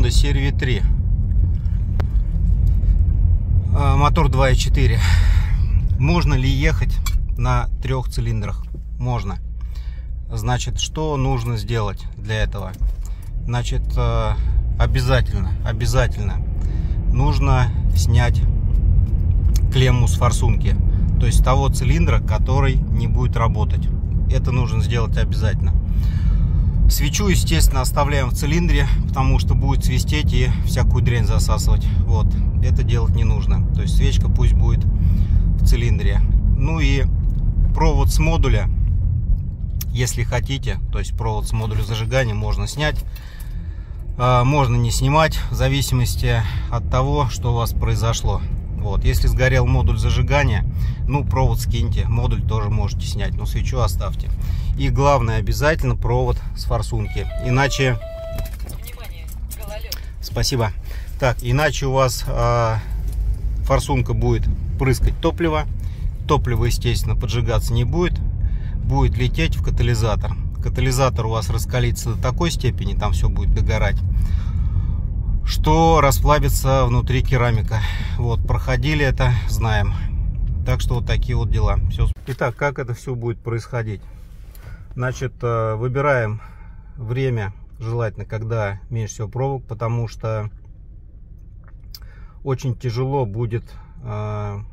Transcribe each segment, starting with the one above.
Honda CR-V 3. Мотор 2.4. Можно ли ехать на 3 цилиндрах? Можно. Значит, что нужно сделать для этого? Значит, обязательно нужно снять клемму с форсунки, то есть того цилиндра, который не будет работать. Это нужно сделать обязательно. Свечу, естественно, оставляем в цилиндре, потому что будет свистеть и всякую дрянь засасывать. Вот, это делать не нужно. То есть свечка пусть будет в цилиндре. Ну и провод с модуля, если хотите, то есть провод с модуля зажигания можно снять, можно не снимать, в зависимости от того, что у вас произошло. Вот, если сгорел модуль зажигания, ну, провод скиньте, модуль тоже можете снять, но свечу оставьте. И главное, обязательно провод с форсунки, иначе... Внимание, гололед. Спасибо. Так, иначе у вас форсунка будет прыскать топливо, топливо, естественно, поджигаться не будет, будет лететь в катализатор. Катализатор у вас раскалится до такой степени, там все будет догорать, что расплавится внутри керамика. Вот, проходили это, знаем. Так что вот такие вот дела. Все. Итак, как это все будет происходить? Значит, выбираем время, желательно, когда меньше всего пробок, потому что очень тяжело будет на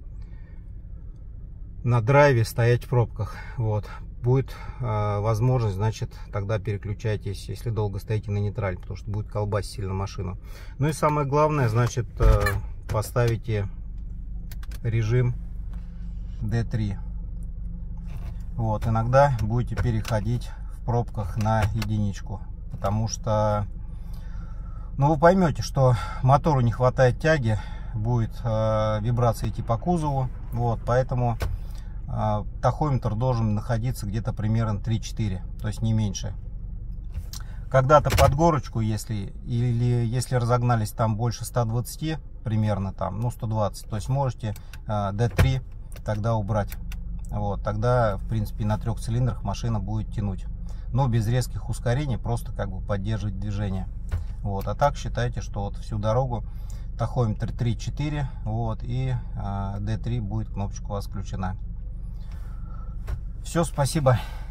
драйве стоять в пробках. Вот. Будет возможность, значит, тогда переключайтесь, если долго стоите на нейтраль, потому что будет колбасить сильно машину. Ну и самое главное, значит, поставите режим D3. Вот, иногда будете переходить в пробках на единичку, потому что, ну, вы поймете, что мотору не хватает тяги, будет вибрация идти по кузову, вот, поэтому тахометр должен находиться где-то примерно 3-4, то есть не меньше. Когда-то под горочку, если разогнались там больше 120 примерно, там, ну, 120, то есть можете D3 тогда убрать. Вот, тогда, в принципе, на 3 цилиндрах машина будет тянуть, но без резких ускорений, просто как бы поддерживать движение. Вот, а так считайте, что вот всю дорогу тахометр 3-4, вот, и D3 будет кнопочка у вас включена. Все, спасибо.